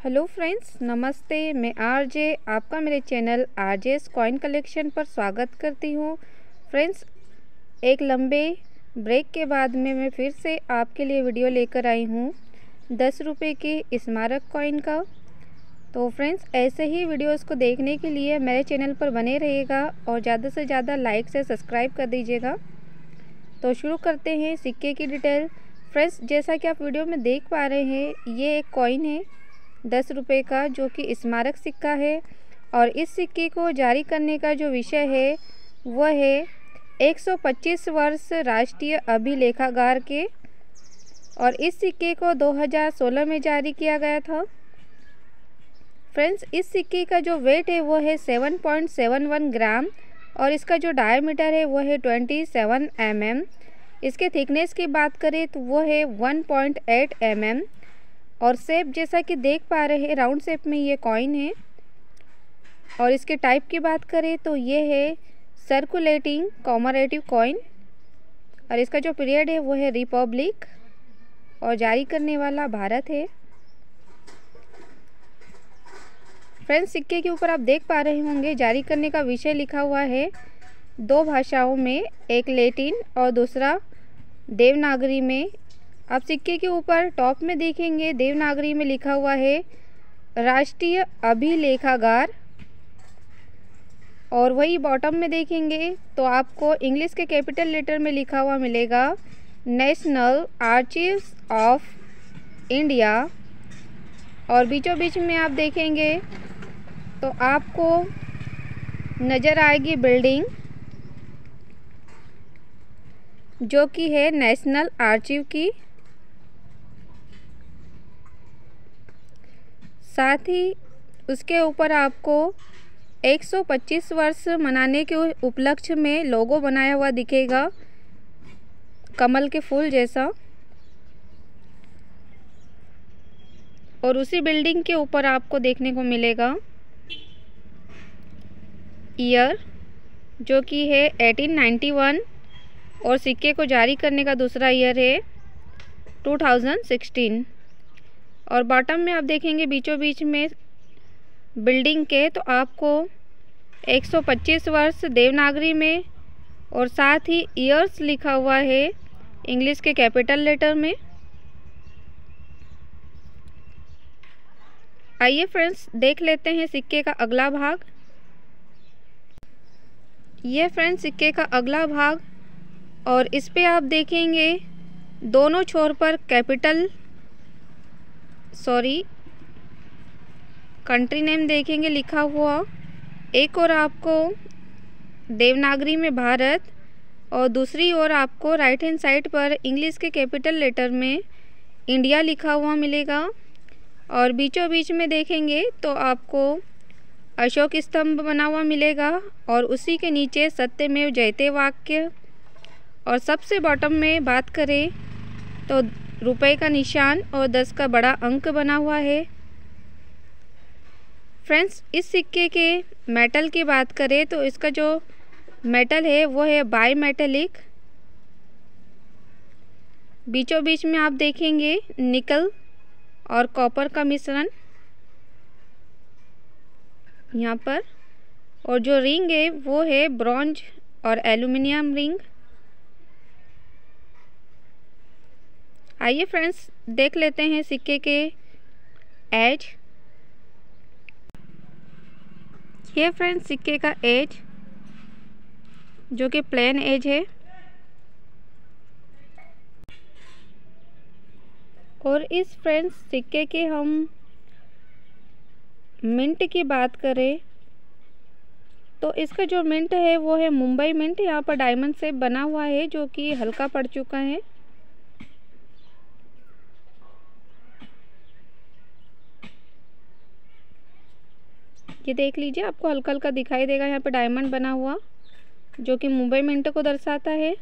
Hello friends, नमस्ते। मैं RJ आपका मेरे चैनल आरजेस कॉइन कलेक्शन पर स्वागत करती हूँ। फ्रेंड्स, एक लंबे ब्रेक के बाद में मैं फिर से आपके लिए वीडियो लेकर आई हूँ 10 रुपये के स्मारक कॉइन का। तो फ्रेंड्स, ऐसे ही वीडियोस को देखने के लिए मेरे चैनल पर बने रहिएगा और ज़्यादा से ज़्यादा लाइक से सब्सक्राइब कर दीजिएगा। तो शुरू करते हैं सिक्के की डिटेल। फ्रेंड्स, जैसा कि आप वीडियो में देख पा रहे हैं, ये एक कॉइन है 10 रुपये का, जो कि स्मारक सिक्का है। और इस सिक्के को जारी करने का जो विषय है वह है 125 वर्ष राष्ट्रीय अभिलेखागार के, और इस सिक्के को 2016 में जारी किया गया था। फ्रेंड्स, इस सिक्के का जो वेट है वो है 7.71 ग्राम और इसका जो डायमीटर है वो है 27 mm। इसके थिकनेस की बात करें तो वो है 1.8 mm। और शेप जैसा कि देख पा रहे हैं, राउंड शेप में ये कॉइन है। और इसके टाइप की बात करें तो ये है सर्कुलेटिंग कॉमरेटिव कॉइन, और इसका जो पीरियड है वो है रिपब्लिक, और जारी करने वाला भारत है। फ्रेंड्स, सिक्के के ऊपर आप देख पा रहे होंगे जारी करने का विषय लिखा हुआ है 2 भाषाओं में, एक लैटिन और दूसरा देवनागरी में। आप सिक्के के ऊपर टॉप में देखेंगे देवनागरी में लिखा हुआ है राष्ट्रीय अभिलेखागार, और वही बॉटम में देखेंगे तो आपको इंग्लिश के कैपिटल लेटर में लिखा हुआ मिलेगा नेशनल आर्chives ऑफ इंडिया। और बीचों बीच में आप देखेंगे तो आपको नज़र आएगी बिल्डिंग, जो कि है नेशनल आर्chive की। साथ ही उसके ऊपर आपको 125 वर्ष मनाने के उपलक्ष्य में लोगो बनाया हुआ दिखेगा, कमल के फूल जैसा। और उसी बिल्डिंग के ऊपर आपको देखने को मिलेगा ईयर, जो कि है 1891, और सिक्के को जारी करने का दूसरा ईयर है 2016। और बॉटम में आप देखेंगे बीचों बीच में बिल्डिंग के तो आपको 125 वर्ष देवनागरी में, और साथ ही ईयर्स लिखा हुआ है इंग्लिश के कैपिटल लेटर में। आइए फ्रेंड्स, देख लेते हैं सिक्के का अगला भाग। ये फ्रेंड्स सिक्के का अगला भाग, और इस पे आप देखेंगे दोनों छोर पर कंट्री नेम देखेंगे लिखा हुआ। एक और आपको देवनागरी में भारत, और दूसरी ओर आपको राइट हैंड साइड पर इंग्लिश के कैपिटल लेटर में इंडिया लिखा हुआ मिलेगा। और बीचों बीच में देखेंगे तो आपको अशोक स्तंभ बना हुआ मिलेगा, और उसी के नीचे सत्यमेव जयते वाक्य। और सबसे बॉटम में बात करें तो रुपए का निशान और 10 का बड़ा अंक बना हुआ है। फ्रेंड्स, इस सिक्के के मेटल की बात करें तो इसका जो मेटल है वो है बाई मेटेलिक। बीचों बीच में आप देखेंगे निकल और कॉपर का मिश्रण यहाँ पर, और जो रिंग है वो है ब्रॉन्ज और एल्युमिनियम रिंग। आइए फ्रेंड्स, देख लेते हैं सिक्के के एज। ये फ्रेंड्स सिक्के का एज, जो कि प्लेन एज है। और इस फ्रेंड्स सिक्के के हम मिंट की बात करें तो इसका जो मिंट है वो है मुंबई मिंट। यहाँ पर डायमंड शेप बना हुआ है, जो कि हल्का पड़ चुका है। ये देख लीजिए, आपको हल्का हल्का दिखाई देगा यहाँ पे डायमंड बना हुआ, जो कि मुंबई मिंट को दर्शाता है।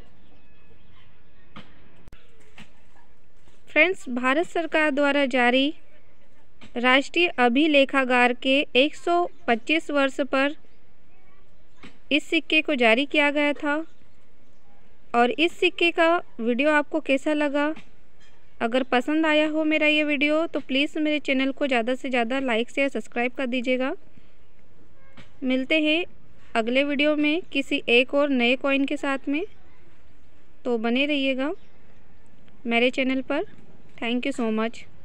फ्रेंड्स, भारत सरकार द्वारा जारी राष्ट्रीय अभिलेखागार के 125 वर्ष पर इस सिक्के को जारी किया गया था। और इस सिक्के का वीडियो आपको कैसा लगा अगर पसंद आया हो मेरा ये वीडियो तो प्लीज़ मेरे चैनल को ज़्यादा से ज़्यादा लाइक शेयर सब्सक्राइब कर दीजिएगा। मिलते हैं अगले वीडियो में किसी एक और नए कॉइन के साथ में, तो बने रहिएगा मेरे चैनल पर। Thank you so much.